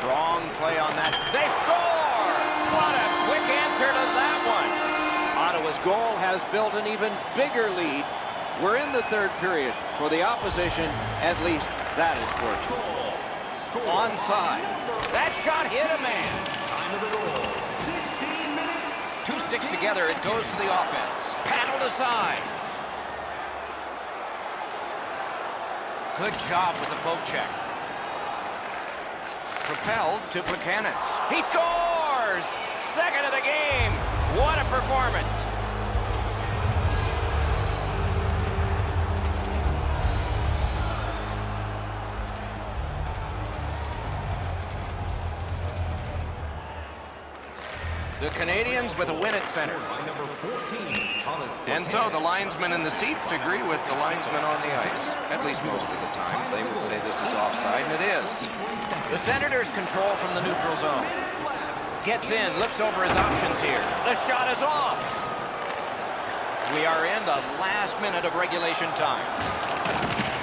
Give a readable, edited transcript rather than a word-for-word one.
Strong play on that. They score! What a quick answer to that one. Ottawa's goal has built an even bigger lead. We're in the third period. For the opposition, at least that is fortunate. Onside. That shot hit a man. Two sticks together. It goes to the offense. Paddled aside. Good job with the poke check. Propelled to Buchanan. He scores! Second of the game. What a performance. The Canadians with a win at center. And so the linesmen in the seats agree with the linesmen on the ice. At least most of the time. They would say this is offside, and it is. The Senators control from the neutral zone. Gets in, looks over his options here. The shot is off. We are in the last minute of regulation time.